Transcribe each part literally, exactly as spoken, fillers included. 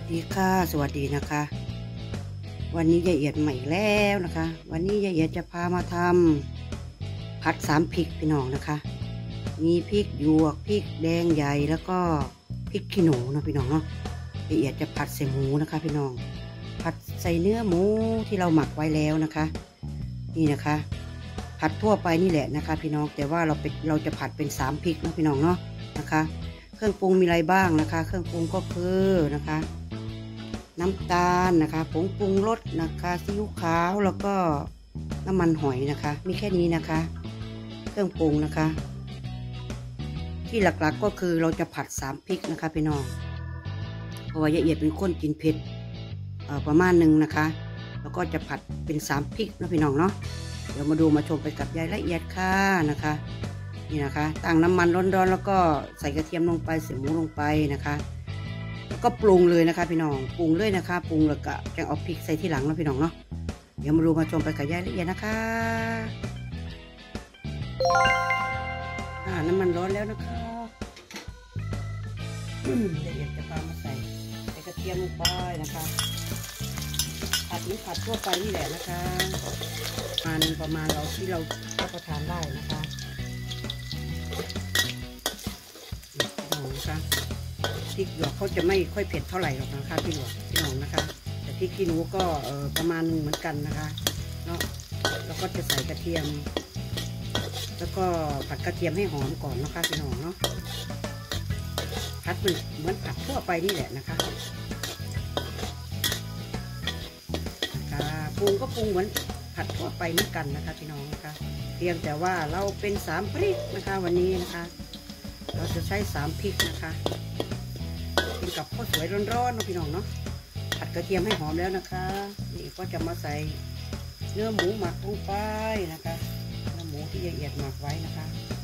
ดีค่ะสวัสดีนะคะวันนี้ยายเอียดใหม่แล้วนะคะวันนี้ยายเอียดจะพามาทำผัดสามพริกพี่น้องนะคะมีพริกหยวกพริกแดงใหญ่แล้วก็พริกขี้หนูนะพี่น้องเนาะยายเอียดจะผัดใส่หมูนะคะพี่น้องผัดใส่เนื้อหมูที่เราหมักไว้แล้วนะคะนี่นะคะผัดทั่วไปนี่แหละนะคะพี่น้องแต่ว่าเราเป็นเราจะผัดเป็นสามพริกนะพี่น้องเนาะนะคะเครื่องปรุงมีอะไรบ้างนะคะเครื่องปรุงก็คือนะคะน้ำตาลนะคะผงปรุงรสนะคะซีอิ๊วขาวแล้วก็น้ำมันหอยนะคะมีแค่นี้นะคะเครื่องปรุงนะคะที่หลักๆ ก็คือเราจะผัดสามพริกนะคะพี่น้องเพราะว่ายายเอียดเป็นคนกินเผ็ดประมาณหนึ่งนะคะแล้วก็จะผัดเป็นสามพริกนะพี่น้องเนาะเดี๋ยวมาดูมาชมไปกับยายละเอียดค่ะนะคะนี่นะคะตั้งน้ำมันร้อนๆแล้วก็ใส่กระเทียมลงไปใส่หมูลงไปนะคะแล้วก็ปรุงเลยนะคะพี่น้องปรุงเลยนะคะปรุงแล้วก็แกงเอาพริกใส่ที่หลังนะพี่น้องเนาะเดี๋ยวมาดูมาชมไปกับยายละเอียดนะคะอ่าน้ำมันร้อนแล้วนะคะละเอียดจะพามาใส่ใส่กระเทียมลงไปนะคะผัดนี้ผัดทั่วไปนี่แหละนะคะประมาณประมาณเราที่เรารับประทานได้นะคะนะคะพริกหยวกเขาจะไม่ค่อยเผ็ดเท่าไหร่หรอกนะคะพี่หยวกพี่น้องนะคะแต่พริกขี้หนูก็เออประมาณนึงเหมือนกันนะคะเนาะแล้วก็จะใส่กระเทียมแล้วก็ผัดกระเทียมให้หอมก่อนนะคะพี่น้องเนาะผัดเหมือนเหมือนผัดทั่วไปนี่แหละนะคะปรุงก็ปรุงเหมือนผัดทั่วไปเหมือนกันนะคะพี่น้องนะคะเพียงแต่ว่าเราเป็นสามพริกนะคะวันนี้นะคะเราจะใช้สามพริกนะคะกินกับข้าวสวยร้อนๆนะพี่น้องเนาะผัดกระเทียมให้หอมแล้วนะคะนี่ก็จะมาใส่เนื้อหมูหมักลงไปนะคะเนื้อหมูที่ละเอียดหมักไว้นะคะ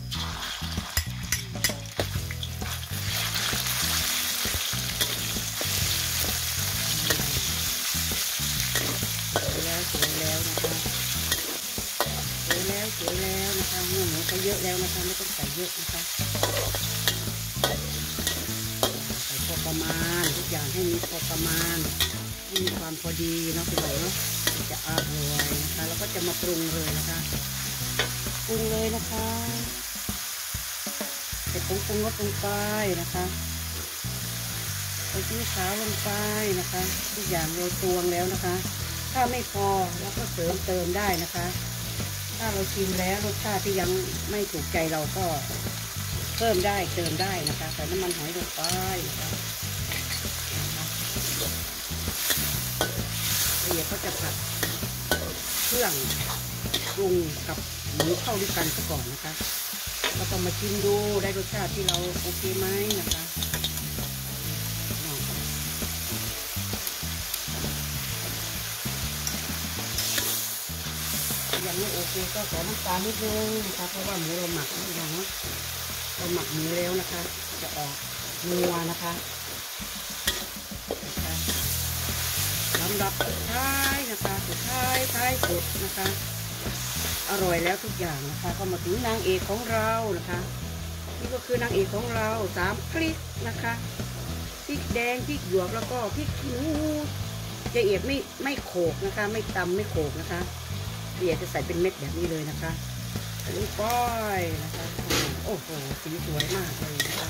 สวยแล้วนะคะสวยแล้วสวยแล้วนะคะเนื้อหมูก็เยอะแล้วนะคะไม่ต้องใส่เยอะนะคะใส่พอประมาณทุกอย่างให้มีพอประมาณให้มีความพอดีเนาะพี่น้องเนาะจะอร่อยนะคะแล้วก็จะมาปรุงเลยนะคะปรุงเลยนะคะใส่ผงปรุงรสลงไปนะคะใส่ซีอิ๊วขาวลงไปนะคะทุกอย่างโรยตวงแล้วนะคะถ้าไม่พอเราก็เสริมเติมได้นะคะถ้าเราชิมแล้วรสชาติที่ยังไม่ถูกใจเราก็เพิ่มได้เติมได้นะคะใส่น้ำมันหอยลงไปนะคะละเอียดเขาจะผัดเครื่องปรุงกับหมูเข้าด้วยกันก่อนนะคะเราต้องมาชิมดูได้รสชาติที่เราโอเคไหมนะคะยังไม่โอเคก็ขอน้ำตาลนิดนึงนะคะเพราะว่าหมูเราหมักนี่นะเราหมักหมูแล้วนะคะจะออกนัวนะคะลำดับสุดท้ายนะคะสุดท้ายท้ายสุดนะคะอร่อยแล้วทุกอย่างนะคะก็มาถึงนางเอกของเรานะคะนี่ก็คือนางเอกของเราสามพริกนะคะพริกแดงพริกหยวกแล้วก็พริกขี้หนูจะเอียดไม่ไม่โขกนะคะไม่ตำไม่โขกนะคะเดี๋ยวจะใส่เป็นเม็ดแบบนี้เลยนะคะใส่ลงไปนะคะโอ้โหสีสวยมากเลยนะคะ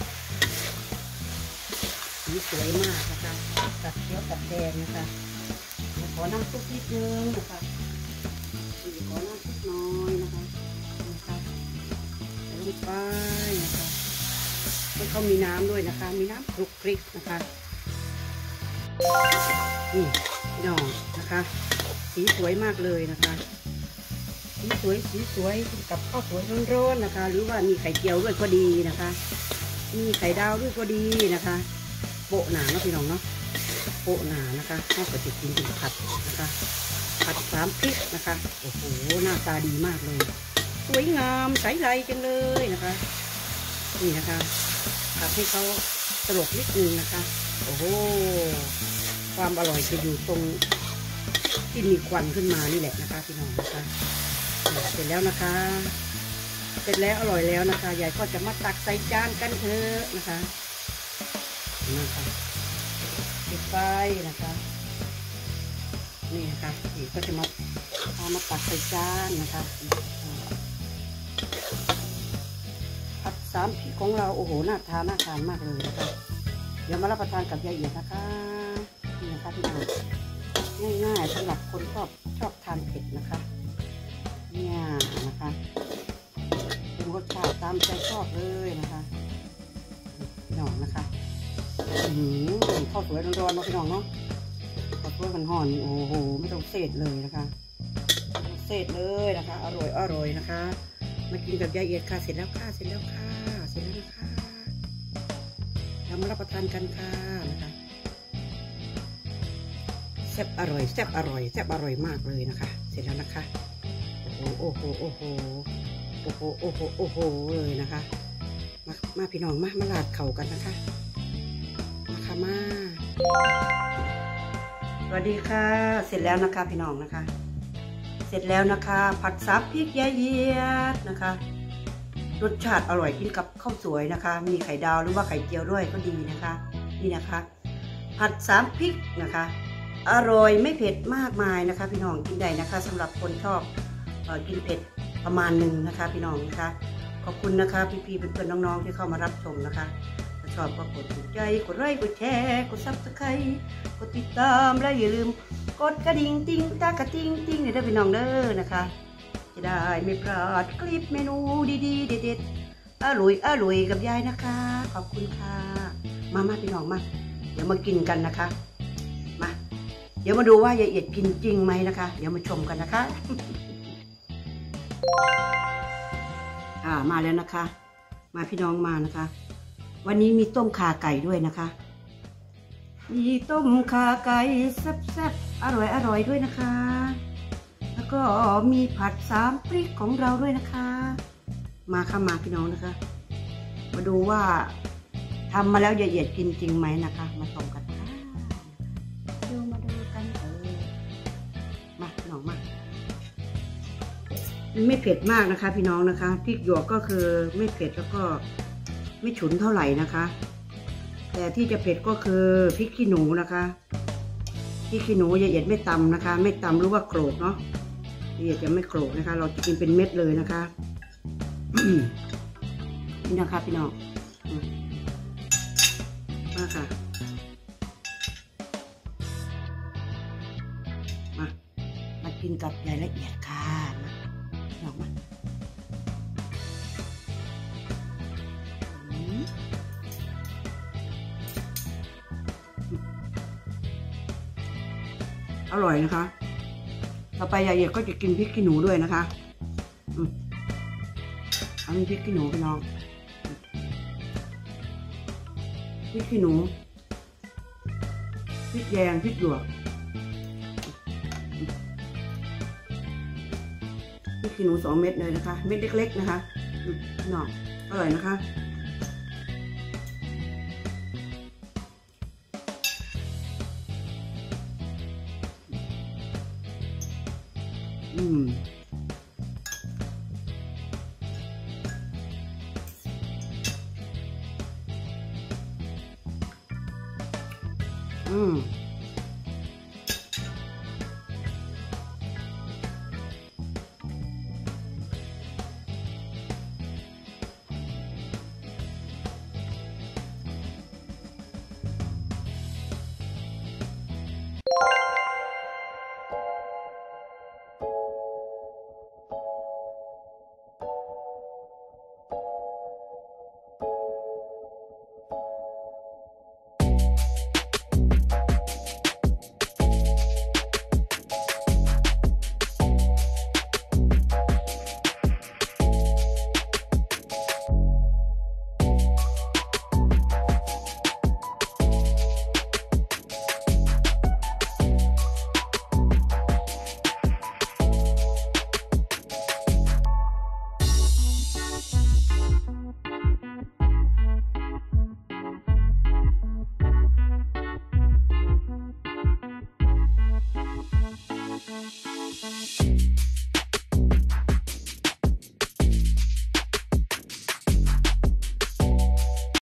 สีสวยมากนะคะตัดเขียวตัดแดงนะคะขอน้ำซุปนิดนึงนะคะขอน้ำซุปน้อยนะคะนะคะใส่ลงไปนะคะให้เขามีน้ำด้วยนะคะมีน้ำคลุกคลิกนะคะนี่พี่น้องนะคะสีสวยมากเลยนะคะสีสวยสีสวยกับข้าวสวยร้อนๆนะคะหรือว่ามีไข่เจียวด้วยก็ดีนะคะมีไข่ดาวด้วยก็ดีนะคะโปะหนาเนาะพี่น้องเนาะโปะหนานะคะข้าวกระติกกินเป็นผัดนะคะผัดสามพริกนะคะโอ้โหหน้าตาดีมากเลยสวยงามใสใสจังเลยนะคะนี่นะคะผัดให้เขาตลกนิดนึงนะคะโอ้โหความอร่อยจะอยู่ตรงที่มีควันขึ้นมานี่แหละนะคะพี่น้องนะคะเสร็จแล้วนะคะเสร็จแล้วอร่อยแล้วนะคะยายก็จะมาตักใส่จานกันเถอะนะคะนะคะ สไฟนะคะนี่นะคะนี่ก็จะมาเอามาตักใส่จานนะคะผัดสามพริกของเราโอ้โหน่าทานน่าทานมากเลยนะคะเดี๋ยวมารับประทานกับยายเอียดนะคะนี่นะคะพี่น้องง่ายๆสำหรับคนชอบชอบทานเผ็ดนะคะเนี่ยนะคะปรุงรสชาติตามใจชอบเลยนะคะพี่น้องนะคะอืมข้าวสวยร้อนๆเนาะพี่น้องเนาะข้าวสวยมันห่อนโอ้โหไม่ต้องเศษเลยนะคะเศษเลยนะคะอร่อยอร่อยนะคะมากินกับยายเอียดค่ะเสร็จแล้วค่ะเสร็จแล้วค่ะเสร็จแล้วนะคะเรามารับประทานกันค่ะนะคะแซ่บอร่อยแซ่บอร่อยแซ่บอร่อยมากเลยนะคะเสร็จแล้วนะคะโอ้โหโอ้โหโอ้โหโอ้โหโอ้โหโอ้โหเลยนะคะมามาพี่น้องมามาลาดเข่ากันนะคะมาค่ะมาสวัสดีค่ะเสร็จแล้วนะคะพี่น้องนะคะเสร็จแล้วนะคะผัดซับพริกยายเอียดนะคะรสชาติอร่อยกินกับข้าวสวยนะคะมีไข่ดาวหรือว่าไข่เจียวด้วยก็ดีนะคะนี่นะคะผัดซับพริกนะคะอร่อยไม่เผ็ดมากมายนะคะพี่น้องกินได้นะคะสำหรับคนชอบเอ่อกินเผ็ดประมาณหนึ่งนะคะพี่น้องนะคะขอบคุณนะคะพี่ๆเพื่อนๆน้องๆที่เข้ามารับชมนะคะถ้าชอบก็กดถูกใจกดไลค์กดแชร์กดซับสไครต์กดติดตามและอย่าลืมกดกระดิ่งติ้งตากระติ้งติ้งเด้อพี่น้องเด้อนะคะจะได้ไม่พลาดคลิปเมนูดีๆเด็ดๆอร่อยอร่อยกับยายนะคะขอบคุณค่ะมามาพี่น้องมาเดี๋ยวมากินกันนะคะมาเดี๋ยวมาดูว่ายายเอียดกินจริงไหมนะคะเดี๋ยวมาชมกันนะคะอ่ามาแล้วนะคะมาพี่น้องมานะคะวันนี้มีต้มข่าไก่ด้วยนะคะมีต้มข่าไก่แซ่บๆอร่อยอร่อยด้วยนะคะแล้วก็มีผัดสามพริกของเราด้วยนะคะมาค่ะมาพี่น้องนะคะมาดูว่าทำมาแล้วยายเอียดกินจริงไหมนะคะมาชมกันค่ะดูมาดูกันเออมาพี่น้องมามันไม่เผ็ดมากนะคะพี่น้องนะคะพริกหยวกก็คือไม่เผ็ดแล้วก็ไม่ฉุนเท่าไหร่นะคะแต่ที่จะเผ็ดก็คือพริกขี้หนูนะคะพริกขี้หนูยายเอียดไม่ตำนะคะไม่ตำหรือว่าโขลกเนาะยายเอียดจะไม่โขลกนะคะเราจะกินเป็นเม็ดเลยนะคะนี่นะคะพี่น้องมาค่ะมามากินกับยายละเอียดค่ะมาลองมาอร่อยนะคะต่อไปยายเอียดก็จะกินพริกขี้หนูด้วยนะคะอืมเอามีพริกขี้หนูพี่น้องพริกขี้หนูพริกแยงพริกหยวกพริกขี้หนูสองเม็ดเลยนะคะเม็ดเล็กๆนะคะพี่น้องอร่อยนะคะอืม